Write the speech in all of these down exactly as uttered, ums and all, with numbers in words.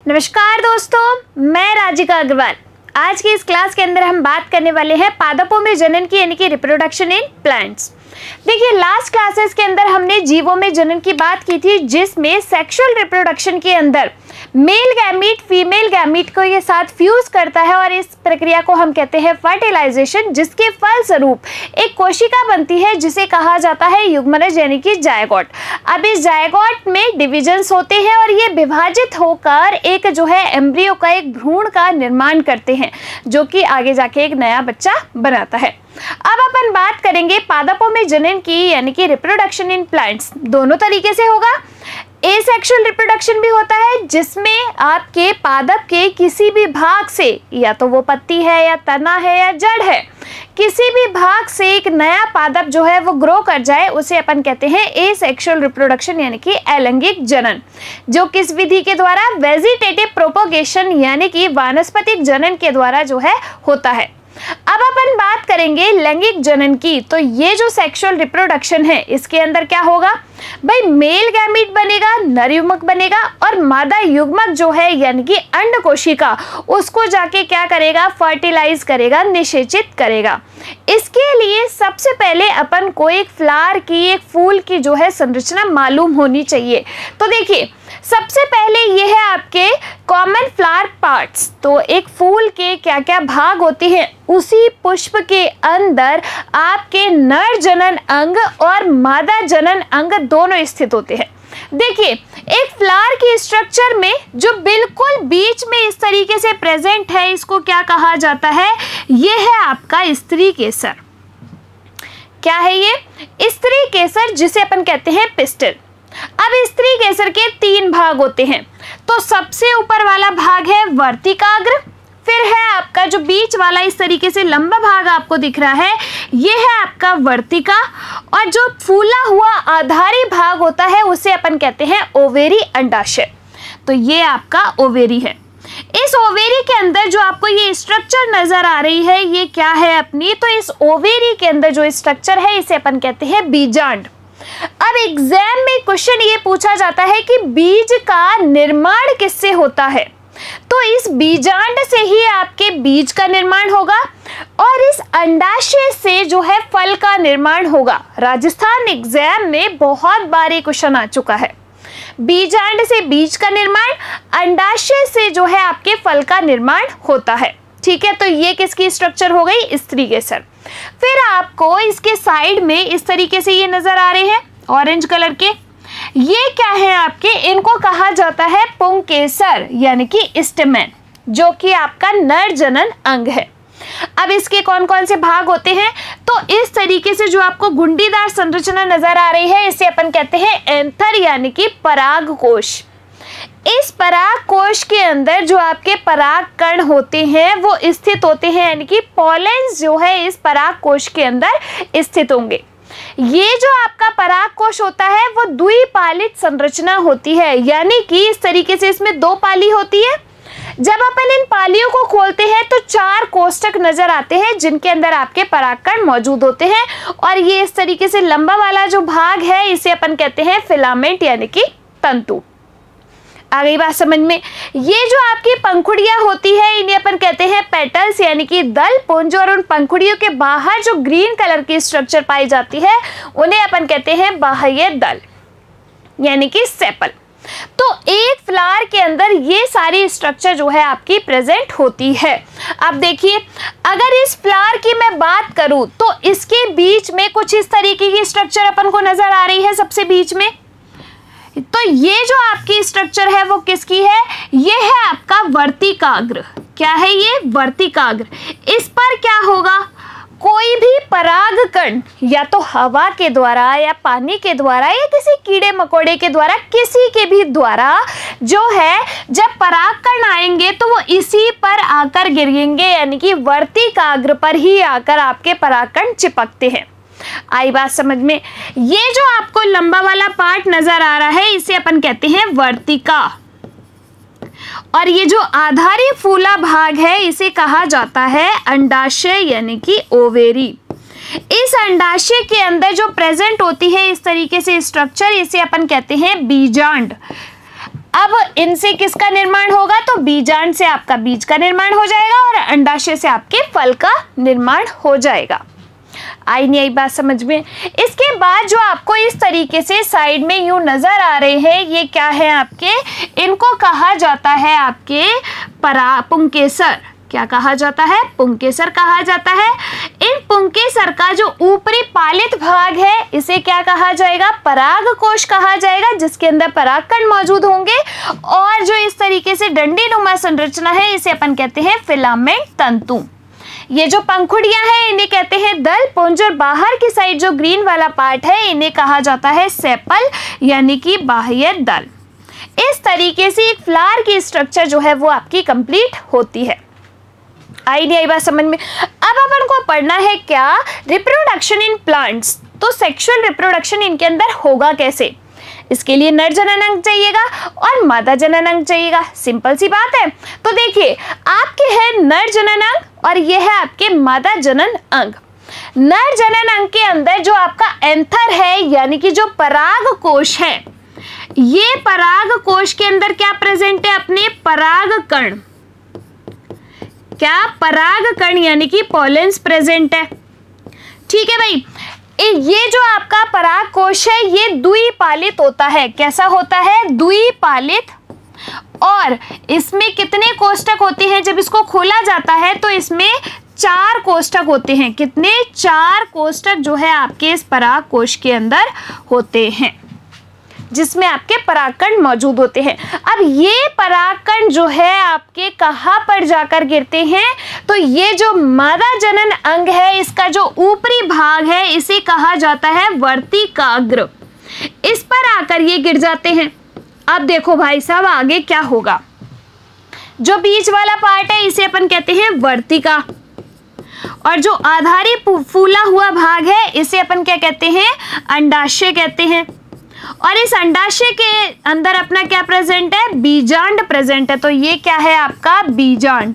नमस्कार दोस्तों, मैं राजिका अग्रवाल। आज की इस क्लास के अंदर हम बात करने वाले हैं पादपों में जनन की यानी कि रिप्रोडक्शन इन प्लांट्स। देखिए, लास्ट क्लासेस के अंदर हमने जीवों में जनन की बात की थी, जिसमें सेक्सुअल रिप्रोडक्शन के अंदर मेल गैमीट फीमेल गैमीट को ये साथ फ्यूज करता है और इस प्रक्रिया को हम कहते हैं फर्टिलाइजेशन, जिसके फलस्वरूप एक कोशिका बनती है जिसे कहा जाता है युग्मनज यानी कि जायगोट। अब इस जायगोट में डिविजन्स होते हैं और ये विभाजित होकर एक जो है एम्ब्रियो का एक भ्रूण का निर्माण करते हैं, जो कि आगे जाके एक नया बच्चा बनाता है। अब अपन बात करेंगे पादपों में जनन की यानी कि रिप्रोडक्शन इन प्लांट्स। दोनों तरीके से होगा। एसेक्सुअल रिप्रोडक्शन भी होता है, जिसमें आपके पादप के किसी भी भाग से, या तो वो पत्ती है या तना है या जड़ है, किसी भी भाग से एक नया पादप जो है वो ग्रो कर जाए, उसे अपन कहते हैं एसेक्सुअल रिप्रोडक्शन यानी कि अलैंगिक जनन, जो किस विधि के द्वारा, वेजिटेटिव प्रोपोगेशन यानी कि वानस्पतिक जनन के द्वारा जो है होता है। अब अपन बात करेंगे लैंगिक जनन की। तो ये जो सेक्सुअल रिप्रोडक्शन है, इसके अंदर क्या होगा भाई, मेल गैमीट बनेगा, नर युग्मक बनेगा और मादा युग्मक जो है यानी कि अंड कोशिका, उसको जाके क्या करेगा, फर्टिलाइज करेगा, निषेचित करेगा। इसके लिए सबसे पहले अपन को एक फ्लावर की, एक फूल की जो है संरचना मालूम होनी चाहिए। तो देखिए, सबसे पहले ये है आपके कॉमन फ्लावर पार्ट्स। तो एक फूल के क्या क्या भाग होते हैं, उसी पुष्प के अंदर आपके नर जनन अंग और मादा जनन अंग दोनों स्थित होते हैं। देखिए, एक फ्लावर की स्ट्रक्चर में जो बिल्कुल बीच में इस तरीके से प्रेजेंट है, इसको क्या कहा जाता है, ये है आपका स्त्री केसर। क्या है ये? स्त्री केसर, जिसे अपन कहते हैं पिस्टिल। अब स्त्री केसर के तीन भाग होते हैं। तो सबसे ऊपर वाला भाग है वर्तिकाग्र, फिर है आपका जो बीच वाला इस तरीके से लंबा भाग आपको दिख रहा है, ये है आपका वर्तिका, और जो फूला हुआ आधारी भाग होता है उसे अपन कहते हैं ओवेरी अंडाशय। तो ये आपका ओवेरी है। इस ओवेरी के अंदर जो आपको ये स्ट्रक्चर नजर आ रही है, ये क्या है अपनी, तो इस ओवेरी के अंदर जो स्ट्रक्चर है इसे अपन कहते हैं बीजांड। अब एग्जाम में क्वेश्चन ये पूछा जाता है कि बीज का निर्माण किससे होता है, तो इस बीजांड से ही आपके बीज का निर्माण होगा और इस अंडाशय से जो है फल का निर्माण होगा। राजस्थान एग्जाम में बहुत बार ये क्वेश्चन आ चुका है। बीजांड से बीज का निर्माण, अंडाशय से जो है आपके फल का निर्माण होता है। ठीक है, तो ये किसकी स्ट्रक्चर हो गई, स्त्री केसर। फिर आपको इसके साइड में इस तरीके से ये नजर आ रहे हैं ऑरेंज कलर के, ये क्या है आपके, इनको कहा जाता है पुंकेसर यानी कि स्टेमेन, जो कि आपका नर जनन अंग है। अब इसके कौन कौन से भाग होते हैं, तो इस तरीके से जो आपको गुंडीदार संरचना नजर आ रही है, इसे अपन कहते हैं एंथर यानी कि पराग कोश। इस पराग कोश के अंदर जो आपके पराग कण होते हैं वो स्थित होते हैं, यानी कि पॉलेंस जो है इस पराग कोश के अंदर स्थित होंगे। ये जो आपका पराग कोश होता है वो द्विपालित संरचना होती है, यानी कि इस तरीके से इसमें दो पाली होती है। जब अपन इन पालियों को खोलते हैं तो चार कोष्ठक नजर आते हैं, जिनके अंदर आपके परागकण मौजूद होते हैं, और ये इस तरीके से लंबा वाला जो भाग है इसे अपन कहते हैं फिलामेंट यानी कि तंतु। आ गई बात समझ में? ये जो आपकी पंखुड़ियां होती है, इन्हें अपन कहते हैं पेटल्स यानी कि दल पुंज, और उन पंखुड़ियों के बाहर जो ग्रीन कलर की स्ट्रक्चर पाई जाती है उन्हें अपन कहते हैं बाह्य दल यानी कि सेपल। तो एक फ्लावर के अंदर ये सारी स्ट्रक्चर जो है आपकी प्रेजेंट होती है। अब देखिए, अगर इस फ्लावर की मैं बात करूं तो इसके बीच में कुछ इस तरीके की स्ट्रक्चर अपन को नजर आ रही है सबसे बीच में। तो ये जो आपकी स्ट्रक्चर है वो किसकी है, ये है आपका वर्तिकाग्र। क्या है ये, वर्तिकाग्र। इस पर क्या होगा, कोई भी परागकण या तो हवा के द्वारा या पानी के द्वारा या किसी कीड़े मकोड़े के द्वारा, किसी के भी द्वारा जो है, जब परागकण आएंगे तो वो इसी पर आकर गिरेंगे, यानी कि वर्तिकाग्र पर ही आकर आपके परागकण चिपकते हैं। आई बात समझ में? ये जो आपको लंबा वाला पार्ट नजर आ रहा है इसे अपन कहते हैं वर्तिका, और ये जो आधारी फूला भाग है इसे कहा जाता है अंडाशय यानी कि ओवेरी। इस अंडाशय के अंदर जो प्रेजेंट होती है इस तरीके से स्ट्रक्चर, इसे अपन कहते हैं बीजांड। अब इनसे किसका निर्माण होगा, बीजांड से आपका बीज का निर्माण हो जाएगा और अंडाशय से आपके फल का निर्माण हो जाएगा। आई नहीं आई बात समझ में? इसके बाद जो आपको इस तरीके से साइड में यूं नजर आ रहे हैं, ये क्या है आपके, इनको कहा जाता है आपके परा पुंकेसर। क्या कहा जाता है? पुंकेसर कहा जाता है। इन पुंकेसर का जो ऊपरी पालित भाग है इसे क्या कहा जाएगा? परागकोश कहा जाएगा, जिसके अंदर परागकण मौजूद होंगे। और जो इस तरीके से डंडीनुमा संरचना है इसे अपन कहते हैं फिलामेंट तंतु। ये जो पंखुड़ियां हैं इन्हें कहते हैं दल पुंज, और बाहर की साइड जो ग्रीन वाला पार्ट है इन्हें कहा जाता है सेपल यानी कि बाह्य दल। इस तरीके से एक फ्लावर की स्ट्रक्चर जो है वो आपकी कंप्लीट होती है। आई नहीं आई बात समझ में? अब अपन को पढ़ना है क्या? Reproduction in plants. तो सेक्सुअल रिप्रोडक्शन इनके अंदर होगा कैसे? इसके लिए नर जनन अंग चाहिएगा और मादा जनन अंग चाहिएगा। सिंपल सी बात है। तो देखिए आपके है नर जनन अंग और ये है आपके मादा जनन अंग। नर जनन अंग के अंदर जो आपका एंथर है यानी कि जो पराग कोश है, ये पराग कोश के अंदर क्या प्रेजेंट है? अपने पराग कण। क्या? पराग कण यानी कि पॉलेंस प्रेजेंट है। ठीक है भाई। ये जो आपका पराग कोश है ये द्विपालित होता है। कैसा होता है? द्विपालित। और इसमें कितने कोष्ठक होते हैं? जब इसको खोला जाता है तो इसमें चार कोष्ठक होते हैं। कितने? चार कोष्ठक जो है आपके इस पराग कोश के अंदर होते हैं, जिसमें आपके परागकण मौजूद होते हैं। अब ये परागकण जो है आपके कहाँ पर जाकर गिरते हैं? तो ये जो मादा जनन अंग है इसका जो ऊपरी भाग है इसे कहा जाता है वर्तिकाग्र। इस पर आकर ये गिर जाते हैं। अब देखो भाई साहब आगे क्या होगा। जो बीच वाला पार्ट है इसे अपन कहते हैं वर्तिका, और जो आधारी फूला हुआ भाग है इसे अपन क्या कहते हैं? अंडाशय कहते हैं। और इस अंडाशय के अंदर अपना क्या प्रेजेंट है? बीजांड प्रेजेंट है। तो ये क्या है आपका? बीजांड।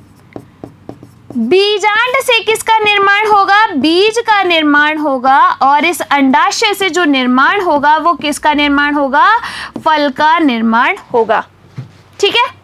बीजांड से किसका निर्माण होगा? बीज का निर्माण होगा। और इस अंडाशय से जो निर्माण होगा वो किसका निर्माण होगा? फल का निर्माण होगा। ठीक है।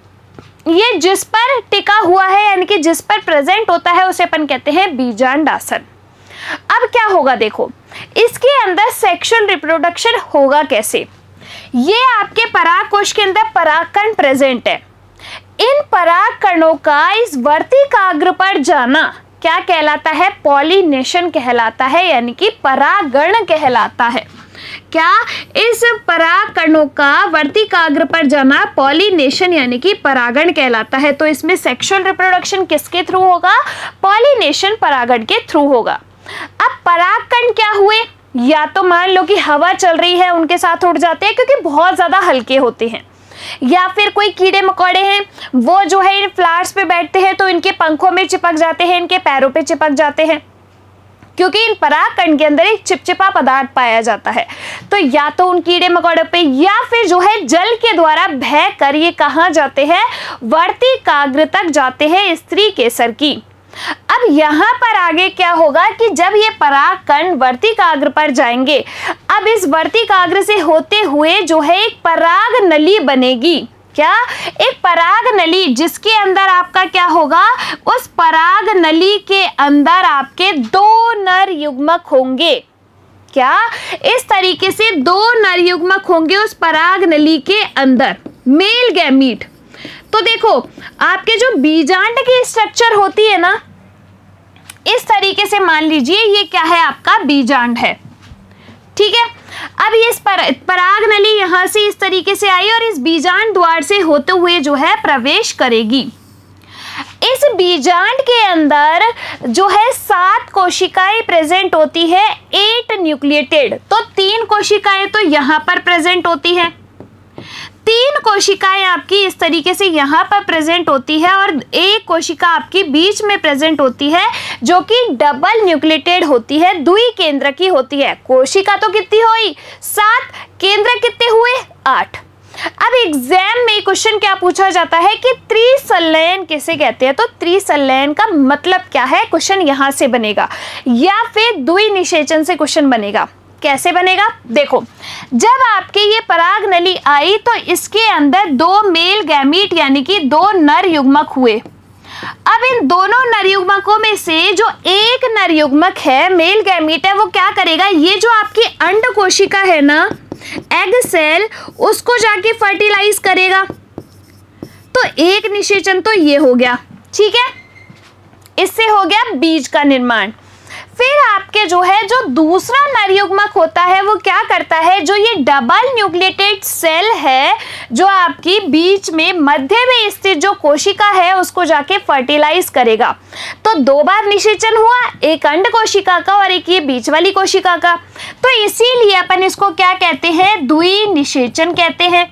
ये जिस पर टिका हुआ है यानी कि जिस पर प्रेजेंट होता है उसे अपन कहते हैं बीजांडासन। अब क्या होगा देखो, इसके अंदर सेक्सुअल रिप्रोडक्शन होगा कैसे? ये आपके पराग कोश के अंदर परागकण प्रेजेंट है। इन परागकणों का इस वर्तिकाग्र पर जाना क्या कहलाता है? पॉलिनेशन कहलाता है, यानी कि परागण कहलाता है। क्या? इस परागकणों का वर्तिकाग्र पर जाना पॉलिनेशन यानी कि परागण कहलाता है। तो इसमें सेक्सुअल रिप्रोडक्शन किसके थ्रू होगा? पॉलिनेशन, परागण के थ्रू होगा। अब परागकण क्या हुए? या तो मान लो कि हवा चल रही है उनके साथ उड़ जाते हैं क्योंकि बहुत ज्यादा हल्के होते हैं, या फिर कोई कीड़े मकोड़े हैं वो जो है इन फ्लावर्स पे बैठते हैं तो इनके पंखों में चिपक जाते हैं, इनके पैरों पे चिपक जाते हैं, क्योंकि इन परागकण के अंदर एक चिपचिपा पदार्थ पाया जाता है। तो या तो उन कीड़े मकोड़ों पे या फिर जो है जल के द्वारा बह कर ये कहाँ जाते हैं? वर्तिकाग्र तक जाते हैं स्त्री केसर की। अब यहाँ पर आगे क्या होगा कि जब ये परागकण वर्तिकाग्र पर जाएंगे, अब इस वर्तिकाग्र से होते हुए जो है एक पराग नली बनेगी। क्या? एक पराग नली, जिसके अंदर आपका क्या होगा? उस पराग नली के अंदर आपके दो नर युग्मक होंगे। क्या? इस तरीके से दो नर युग्मक होंगे उस पराग नली के अंदर, मेल गैमीट। तो देखो आपके जो बीजांड की स्ट्रक्चर होती है ना, इस तरीके से मान लीजिए ये क्या है? आपका बीजांड है। ठीक है। अब ये इस पर, पराग नली यहां से इस तरीके से आई और इस बीजांड द्वार से होते हुए जो है प्रवेश करेगी। इस बीजांड के अंदर जो है सात कोशिकाएं प्रेजेंट होती है, एट न्यूक्लिएटेड। तो तीन कोशिकाएं तो यहां पर प्रेजेंट होती है, तीन कोशिकाएं आपकी इस तरीके से यहाँ पर प्रेजेंट होती है और एक कोशिका आपकी बीच में प्रेजेंट होती है जो कि डबल न्यूक्लिएटेड होती है, द्वि केंद्र की होती है। कोशिका तो कितनी हुई? सात। केंद्र कितने हुए? आठ। अब एग्जाम में क्वेश्चन क्या पूछा जाता है कि त्रिसंलयन किसे कहते हैं? तो त्रिसंलयन का मतलब क्या है? क्वेश्चन यहाँ से बनेगा, या फिर द्विनिषेचन से क्वेश्चन बनेगा। कैसे बनेगा? देखो, जब आपके ये पराग नली आई तो इसके अंदर दो मेल गैमीट यानी कि दो नर युग्मक हुए। अब इन दोनों नर युग्मकों में से जो एक नर युग्मक है, मेल गैमीट है, वो क्या करेगा, ये जो आपकी अंड कोशिका है ना, एग सेल, उसको जाके फर्टिलाइज करेगा। तो एक निषेचन तो ये हो गया, ठीक है, इससे हो गया बीज का निर्माण। फिर आपके जो है जो दूसरा नर युग्मक होता है वो क्या करता है, जो ये डबल न्यूक्लिएटेड सेल है जो आपकी बीच में मध्य में स्थित जो कोशिका है उसको जाके फर्टिलाइज करेगा। तो दो बार निषेचन हुआ, एक अंड कोशिका का और एक ये बीच वाली कोशिका का। तो इसीलिए अपन इसको क्या कहते हैं, द्विनिषेचन कहते हैं,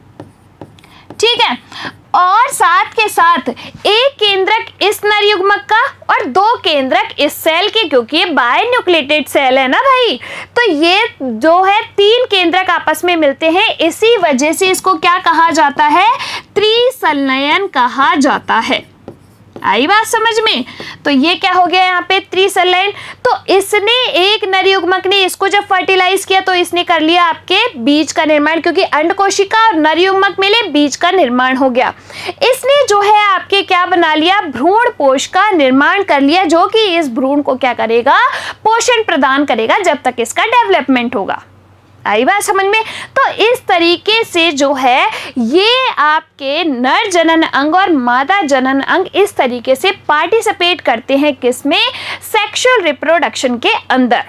ठीक है। और साथ के साथ एक केंद्रक इस नर युग्मक का और दो केंद्रक इस सेल के, क्योंकि ये बायन्यूक्लिएटेड सेल है ना भाई, तो ये जो है तीन केंद्रक आपस में मिलते हैं, इसी वजह से इसको क्या कहा जाता है, त्रिसंलयन कहा जाता है। आई बात समझ में? तो ये क्या हो गया यहाँ पे, त्रिसंलयन। तो इसने एक नर युग्मक ने इसको जब फर्टिलाइज किया तो इसने कर लिया आपके बीज का निर्माण, क्योंकि अंड कोशिका और नर युग्मक मिले, बीज का निर्माण हो गया। इसने जो है आपके क्या बना लिया, भ्रूण पोष का निर्माण कर लिया, जो कि इस भ्रूण को क्या करेगा, पोषण प्रदान करेगा जब तक इसका डेवलपमेंट होगा। आई बात समझ में? तो इस तरीके से जो है ये आपके नर जनन अंग और मादा जनन अंग इस तरीके से पार्टिसिपेट करते हैं किसमें, सेक्सुअल रिप्रोडक्शन के अंदर।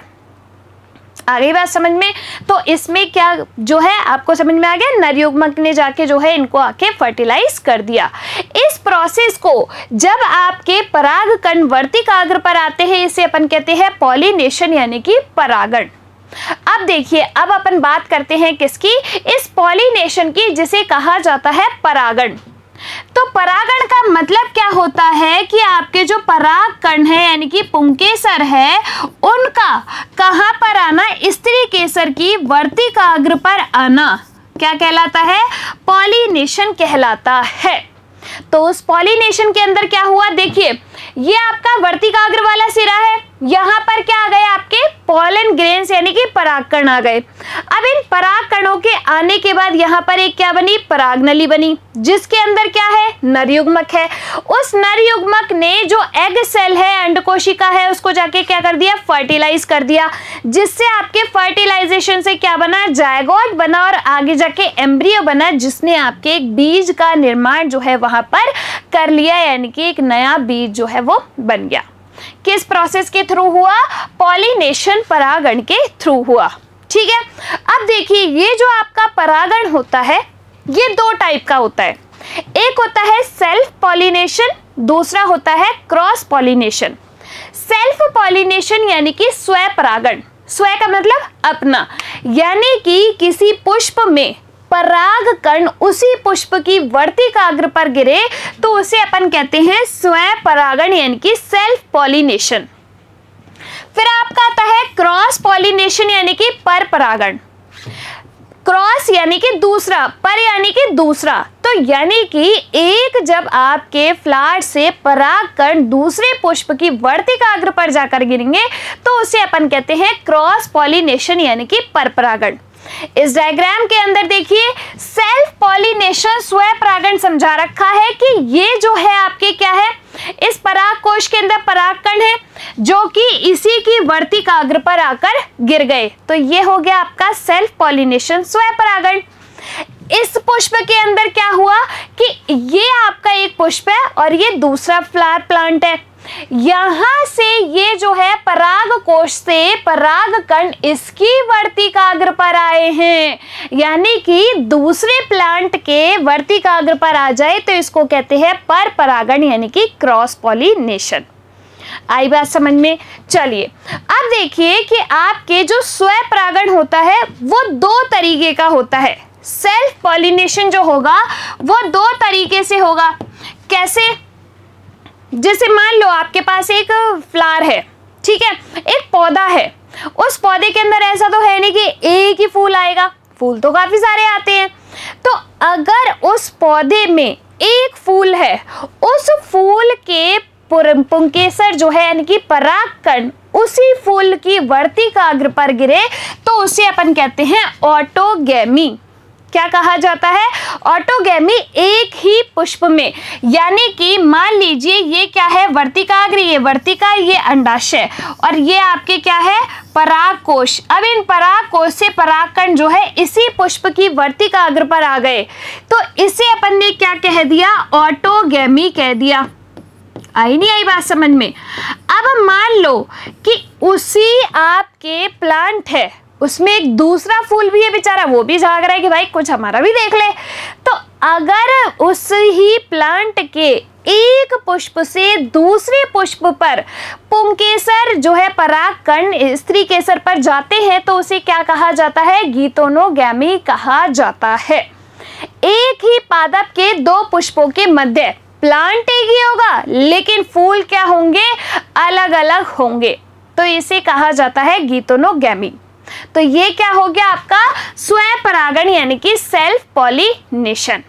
आ गई बात समझ में? तो इसमें क्या जो है आपको समझ में आ गया, नर युग्मक ने जाके जो है इनको आके फर्टिलाइज कर दिया। इस प्रोसेस को जब आपके पराग कण वर्तिकाग्र पर आते हैं, इसे अपन कहते हैं पॉलिनेशन यानी कि परागण। अब देखिए, अब अपन बात करते हैं किसकी, इस पॉलिनेशन की, जिसे कहा जाता है परागण। तो परागण का मतलब क्या होता है कि आपके जो पराग कण है यानी कि पुंकेसर है, उनका कहां पर आना, स्त्री केसर की वर्तिकाग्र पर आना क्या कहलाता है, पॉलिनेशन कहलाता है। तो उस पॉलिनेशन के अंदर क्या हुआ, देखिए ये आपका वर्तिकाग्र वाला सिरा है, यहाँ पर क्या आ गए आपके पॉलन ग्रेन्स यानी कि परागकण आ गए। अब इन परागकणों के आने के बाद यहाँ पर एक क्या बनी, परागनली बनी, जिसके अंदर क्या है, नर युग्मक है। उस नर युग्मक ने जो एग सेल है, अंड कोशिका है, उसको जाके क्या कर दिया, फर्टिलाइज कर दिया, जिससे आपके फर्टिलाइजेशन से क्या बना, जायगोट बना और आगे जाके एम्ब्रियो बना, जिसने आपके एक बीज का निर्माण जो है वहां पर कर लिया, यानी कि एक नया बीज जो है वो बन गया। किस प्रोसेस के थ्रू हुआ, पॉलिनेशन परागण के थ्रू हुआ, ठीक है। अब देखिए, ये जो आपका परागण होता है ये दो टाइप का होता है, एक होता है सेल्फ पॉलिनेशन, दूसरा होता है क्रॉस पॉलिनेशन। सेल्फ पॉलिनेशन यानी कि स्व परागण, स्व का मतलब अपना, यानी कि किसी पुष्प में पराग कण उसी पुष्प की वर्तिकाग्र पर गिरे तो उसे अपन कहते हैं स्व परागण यानी कि सेल्फ पॉलिनेशन। फिर आपका आता है क्रॉस पॉलिनेशन यानी कि पर परागण। क्रॉस यानी कि दूसरा, पर यानी कि दूसरा, तो यानी कि एक जब आपके फ्लावर से पराग कण दूसरे पुष्प की वर्तिकाग्र पर जाकर गिरेंगे तो उसे अपन कहते हैं क्रॉस पॉलिनेशन यानी कि पर परागण। इस डायग्राम के अंदर देखिए, सेल्फ पॉलिनेशन स्व परागण समझा रखा है कि ये जो है आपके क्या है, इस पराग कोश के अंदर परागकण है जो कि इसी की वर्तिकाग्र पर आकर गिर गए, तो ये हो गया आपका सेल्फ पॉलिनेशन स्व परागण। इस पुष्प के अंदर क्या हुआ कि ये आपका एक पुष्प है और ये दूसरा फ्लावर प्लांट है, यहां से ये जो है पराग कोश से पराग कण इसकी वर्तिकाग्र पर आए हैं, यानी कि दूसरे प्लांट के वर्तिकाग्र पर आ जाए तो इसको कहते हैं पर परागण यानी कि क्रॉस पॉलिनेशन। आई बात समझ में? चलिए अब देखिए कि आपके जो स्व परागण होता है वो दो तरीके का होता है। सेल्फ पॉलिनेशन जो होगा वो दो तरीके से होगा। कैसे? जैसे मान लो आपके पास एक फ्लावर है, ठीक है, एक पौधा है, उस पौधे के अंदर ऐसा तो है नहीं कि एक ही फूल आएगा, फूल तो काफी सारे आते हैं। तो अगर उस पौधे में एक फूल है, उस फूल के पुंकेसर जो है यानी कि परागकण उसी फूल की वर्तिकाग्र पर गिरे तो उसे अपन कहते हैं ऑटोगैमी। क्या कहा जाता है? ऑटोगैमी। एक ही पुष्प में, यानी कि मान लीजिए ये क्या है? वर्तिकाग्र, ये वर्तिका, ये अंडाशय और ये आपके क्या है? परागकोश। अब इन परागकोश से परागकण जो है इसी पुष्प की वर्तिकाग्र पर आ गए तो इसे अपन ने क्या कह दिया? ऑटोगैमी कह दिया। आई नहीं आई बात समझ में? अब मान लो कि उसी आपके प्लांट है, उसमें एक दूसरा फूल भी है, बेचारा वो भी झाग रहा है कि भाई कुछ हमारा भी देख ले। तो अगर उस ही प्लांट के एक पुष्प से दूसरे पुष्प पर पुंकेसर जो है परागकण स्त्री केसर पर जाते हैं तो उसे क्या कहा जाता है? गीतोनोगैमी कहा जाता है। एक ही पादप के दो पुष्पों के मध्य प्लांट एक ही होगा लेकिन फूल क्या होंगे? अलग अलग होंगे, तो इसे कहा जाता है गीतोनोगैमी। तो ये क्या हो गया आपका? स्वयं परागण यानी कि सेल्फ पॉलिनेशन।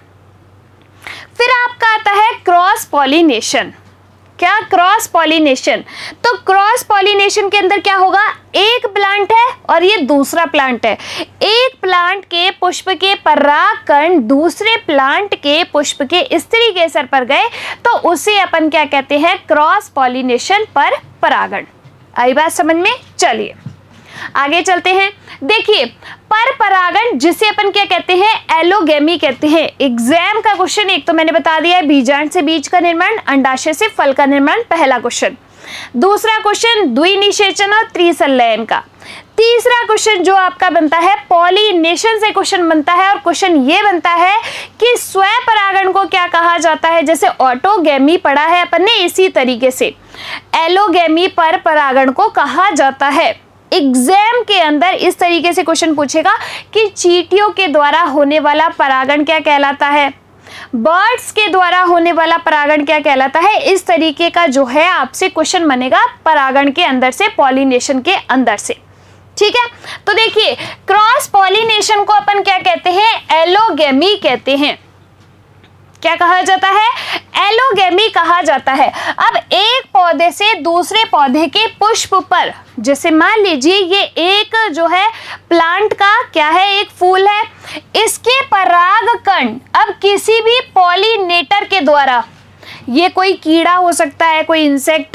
फिर आपका आता है क्रॉस पॉलिनेशन। क्या? Cross pollination. तो क्रॉस पॉलिनेशन के अंदर क्या होगा? एक प्लांट है और ये दूसरा प्लांट है, एक प्लांट के पुष्प के परागकण दूसरे प्लांट के पुष्प के स्त्री केसर पर गए तो उसे अपन क्या कहते हैं? क्रॉस पॉलिनेशन पर परागण। आई बात समझ में? चलिए आगे चलते हैं। देखिए पर परागण जिसे अपन क्या कहते हैं? एलोगैमी कहते हैं। एग्जाम का क्वेश्चन एक तो मैंने बता दिया है, बीजांड से बीज का निर्माण, अंडाशय से फल का निर्माण, पहला क्वेश्चन। दूसरा क्वेश्चन द्विनिषेचन और त्रिसंलयन का। तीसरा क्वेश्चन जो आपका बनता है पॉलिनेशन से क्वेश्चन बनता है और क्वेश्चन ये बनता है कि स्वयं परागण को क्या कहा जाता है? जैसे ऑटोगैमी पढ़ा है अपन ने, इसी तरीके से एलोगैमी पर परागण को कहा जाता है। एग्जाम के अंदर इस तरीके से क्वेश्चन पूछेगा कि चींटियों के द्वारा होने वाला परागण क्या कहलाता है? बर्ड्स के द्वारा होने वाला परागण क्या कहलाता है? इस तरीके का जो है आपसे क्वेश्चन बनेगा परागण के अंदर से, पॉलिनेशन के अंदर से। ठीक है, तो देखिए क्रॉस पॉलिनेशन को अपन क्या कहते हैं? एलोगैमी कहते हैं। क्या कहा जाता है? एलोगैमी कहा जाता है। अब एक पौधे से दूसरे पौधे के पुष्प पर, जैसे मान लीजिए ये एक जो है प्लांट का क्या है? एक फूल है, इसके परागकण अब किसी भी पॉलिनेटर के द्वारा, ये कोई कीड़ा हो सकता है, कोई इंसेक्ट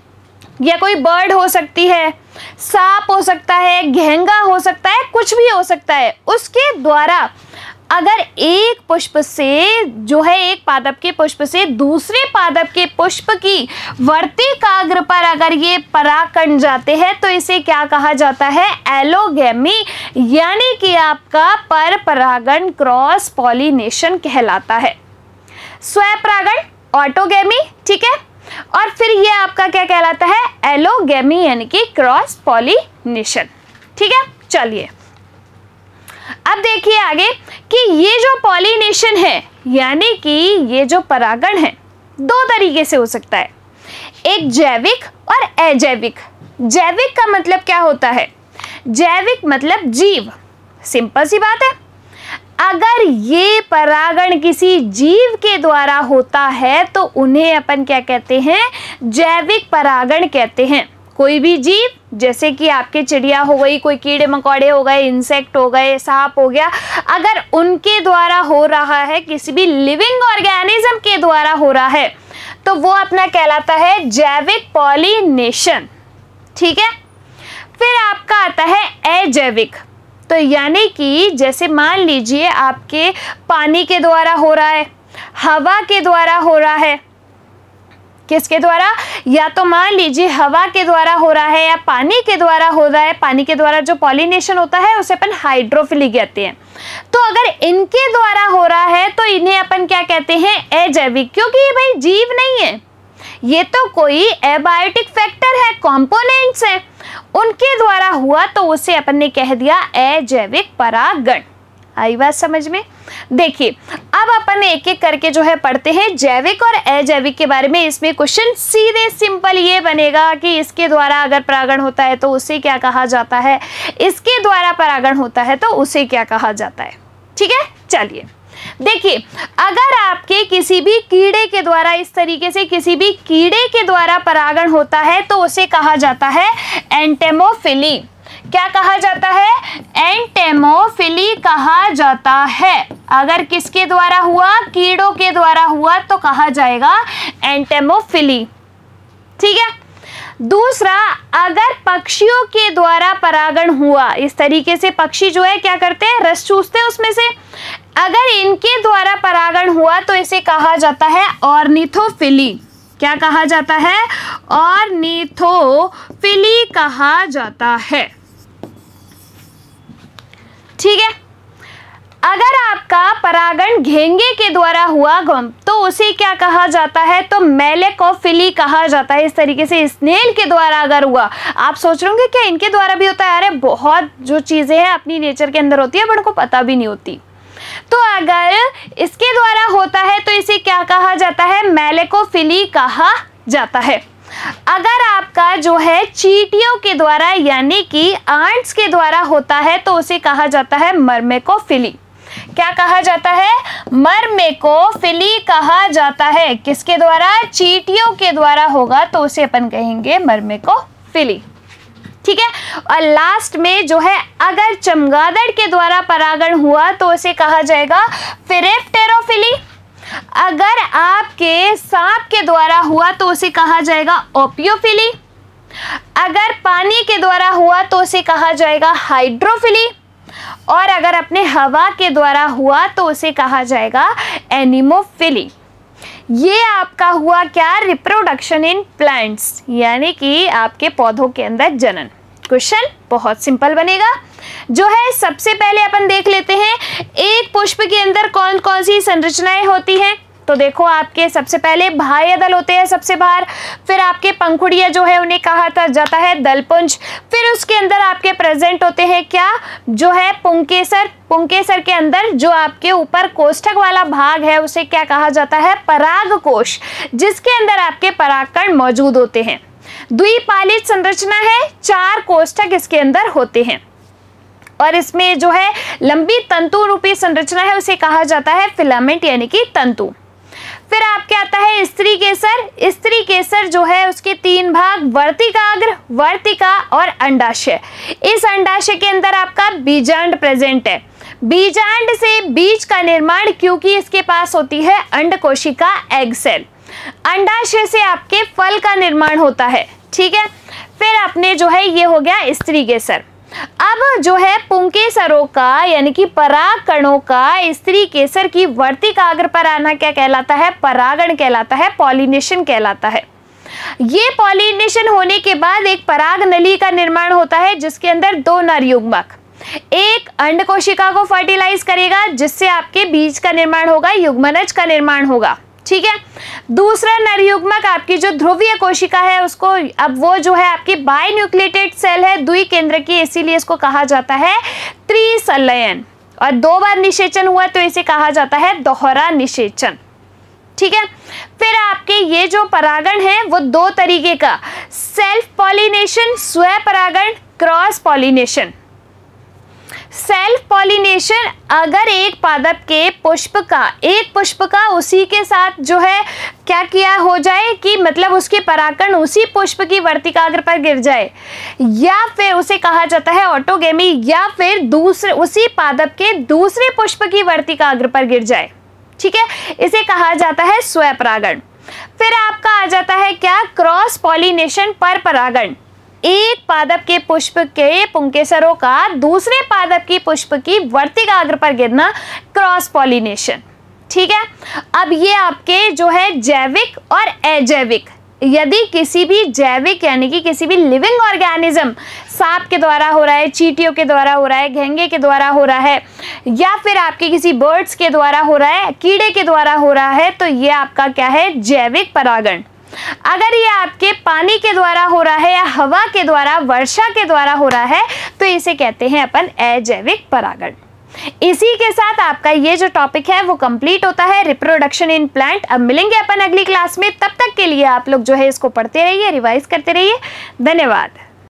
या कोई बर्ड हो सकती है, सांप हो सकता है, घेंगा हो सकता है, कुछ भी हो सकता है, उसके द्वारा अगर एक पुष्प से जो है एक पादप के पुष्प से दूसरे पादप के पुष्प की वर्तिकाग्र पर अगर ये परागकण जाते हैं तो इसे क्या कहा जाता है? एलोगैमी, यानी कि आपका पर परागण क्रॉस पॉलिनेशन कहलाता है। स्वयं परागण ऑटोगैमी, ठीक है, और फिर ये आपका क्या कहलाता है? एलोगैमी यानी कि क्रॉस पॉलिनेशन। ठीक है, चलिए अब देखिए आगे कि ये जो पॉलिनेशन है यानी कि ये जो परागण है दो तरीके से हो सकता है, एक जैविक और अजैविक। जैविक का मतलब क्या होता है? जैविक मतलब जीव, सिंपल सी बात है। अगर ये परागण किसी जीव के द्वारा होता है तो उन्हें अपन क्या कहते हैं? जैविक परागण कहते हैं। कोई भी जीव, जैसे कि आपके चिड़िया हो गई, कोई कीड़े मकोड़े हो गए, इंसेक्ट हो गए, सांप हो गया, अगर उनके द्वारा हो रहा है, किसी भी लिविंग ऑर्गेनिज्म के द्वारा हो रहा है तो वो अपना कहलाता है जैविक पॉलिनेशन। ठीक है, फिर आपका आता है अजैविक। तो यानी कि जैसे मान लीजिए आपके पानी के द्वारा हो रहा है, हवा के द्वारा हो रहा है, किसके द्वारा? या तो मान लीजिए हवा के द्वारा हो रहा है या पानी के द्वारा हो रहा है। पानी के द्वारा जो पॉलिनेशन होता है उसे अपन हाइड्रोफिली कहते हैं। तो अगर इनके द्वारा हो रहा है तो इन्हें अपन क्या कहते हैं? अजैविक, क्योंकि ये भाई जीव नहीं है, ये तो कोई एबायोटिक फैक्टर है, कंपोनेंट्स है, उनके द्वारा हुआ तो उसे अपन ने कह दिया अजैविक परागण। आई बात समझ में? देखिए अब अपन एक एक करके जो है पढ़ते हैं जैविक और अजैविक के बारे में। इसमें क्वेश्चन सीधे सिंपल ये बनेगा कि इसके द्वारा अगर परागण होता है तो उसे क्या कहा जाता है, इसके द्वारा परागण होता है तो उसे क्या कहा जाता है। ठीक है, चलिए देखिए, अगर आपके किसी भी कीड़े के द्वारा, इस तरीके से किसी भी कीड़े के द्वारा परागण होता है तो उसे कहा जाता है एंटेमोफिली। क्या कहा जाता है? एंटेमोफिली कहा जाता है। अगर किसके द्वारा हुआ? कीड़ों के द्वारा हुआ तो कहा जाएगा एंटेमोफिली। ठीक है। दूसरा, अगर पक्षियों के द्वारा परागण हुआ, इस तरीके से पक्षी जो है क्या करते हैं? रस चूसते हैं उसमें से। अगर इनके द्वारा परागण हुआ तो इसे कहा जाता है ऑर्निथोफिली। क्या कहा जाता है? ऑर्निथोफिली कहा जाता है। ठीक है। अगर आपका परागण घेंगे के द्वारा हुआ तो उसे क्या कहा जाता है? तो मेलेकोफिली कहा जाता है। इस तरीके से स्नेल के द्वारा अगर हुआ, आप सोच रहे होंगे क्या इनके द्वारा भी होता है? अरे बहुत जो चीजें हैं अपनी नेचर के अंदर होती है बट को पता भी नहीं होती। तो अगर इसके द्वारा होता है तो इसे क्या कहा जाता है? मेलेकोफिली कहा जाता है। अगर आपका जो है चींटियों के द्वारा यानी कि आंट्स के द्वारा होता है तो उसे कहा जाता है मर्मेकोफिली। क्या कहा जाता है? मर्मेकोफिली कहा जाता है। किसके द्वारा? चींटियों के द्वारा होगा तो उसे अपन कहेंगे मर्मेकोफिली। ठीक है। और लास्ट में जो है, अगर चमगादड़ के द्वारा परागण हुआ तो उसे कहा जाएगा फिरेप्टेरोफिली। अगर आपके सांप के द्वारा हुआ तो उसे कहा जाएगा ओपियोफिली। अगर पानी के द्वारा हुआ तो उसे कहा जाएगा हाइड्रोफिली। और अगर अपने हवा के द्वारा हुआ तो उसे कहा जाएगा एनिमोफिली। ये आपका हुआ क्या? रिप्रोडक्शन इन प्लांट्स, यानी कि आपके पौधों के अंदर जनन। क्वेश्चन बहुत सिंपल बनेगा। जो है सबसे पहले अपन देख लेते हैं एक पुष्प के अंदर कौन कौन सी संरचनाएं होती हैं। तो देखो, आपके सबसे पहले बाह्य दल होते हैं सबसे बाहर, फिर आपके पंखुड़ियां जो है उन्हें कहा जाता है दलपुंज, फिर उसके अंदर आपके प्रेजेंट होते हैं क्या? जो है पुंकेसर। पुंकेसर के अंदर जो आपके ऊपर कोष्ठक वाला भाग है उसे क्या कहा जाता है? परागकोश, जिसके अंदर आपके परागकण मौजूद होते हैं। द्विपालित संरचना है, चार कोष्ठक इसके अंदर होते हैं और इसमें जो है लंबी तंतु रूपी संरचना है उसे कहा जाता है फिलामेंट यानी कि तंतु। फिर आपके आता है स्त्री केसर। स्त्री केसर जो है उसके तीन भाग, वर्तिकाग्र, वर्तिका और अंडाशय। इस अंडाशय के अंदर आपका बीजांड प्रेजेंट है। बीजांड से बीज का निर्माण, क्योंकि इसके पास होती है अंडकोशिका एग सेल। अंडाशय से आपके फल का निर्माण होता है। ठीक है। फिर अपने जो है ये हो गया स्त्री केसर। अब जो है पुंकेसरों का यानी कि पराग कणों का स्त्री केसर की वर्तिकाग्र पर आना क्या कहलाता है? परागण कहलाता है, पॉलिनेशन कहलाता है। ये पॉलिनेशन होने के बाद एक पराग नली का निर्माण होता है जिसके अंदर दो नर युग्मक एक अंड कोशिका को फर्टिलाइज करेगा जिससे आपके बीज का निर्माण होगा, युग्मनज का निर्माण होगा। ठीक है। दूसरा नर युग्मक आपकी जो ध्रुवीय कोशिका है उसको, अब वो जो है आपकी बाइन्यूक्लिएटेड सेल है, द्विकेंद्र की, इसीलिए इसको कहा जाता है त्रिसंलयन। और दो बार निषेचन हुआ तो इसे कहा जाता है दोहरा निषेचन। ठीक है। फिर आपके ये जो परागण है वो दो तरीके का, सेल्फ पॉलिनेशन, स्व परागण, क्रॉस पॉलिनेशन। सेल्फ पॉलिनेशन, अगर एक पादप के पुष्प का एक पुष्प का उसी के साथ जो है क्या किया हो जाए कि मतलब उसके परागकण उसी पुष्प की वर्तिकाग्र पर गिर जाए, या फिर उसे कहा जाता है ऑटोगेमी, या फिर दूसरे उसी पादप के दूसरे पुष्प की वर्तिकाग्र पर गिर जाए। ठीक है। इसे कहा जाता है स्वपरागण। फिर आपका आ जाता है क्या? क्रॉस पॉलिनेशन, पर परागण। एक पादप के पुष्प के पुंकेसरों का दूसरे पादप की पुष्प की वर्तिकाग्र पर गिरना, क्रॉस पॉलिनेशन। ठीक है। अब ये आपके जो है जैविक और अजैविक, यदि किसी भी जैविक यानी कि किसी भी लिविंग ऑर्गेनिज्म सांप के द्वारा हो रहा है, चींटियों के द्वारा हो रहा है, घेंगे के द्वारा हो रहा है, या फिर आपके किसी बर्ड्स के द्वारा हो रहा है, कीड़े के द्वारा हो रहा है, तो ये आपका क्या है? जैविक परागण। अगर ये आपके पानी के द्वारा हो रहा है या हवा के द्वारा, वर्षा के द्वारा हो रहा है, तो इसे कहते हैं अपन अजैविक परागण। इसी के साथ आपका ये जो टॉपिक है वो कंप्लीट होता है, रिप्रोडक्शन इन प्लांट। अब मिलेंगे अपन अगली क्लास में, तब तक के लिए आप लोग जो है इसको पढ़ते रहिए, रिवाइज करते रहिए। धन्यवाद।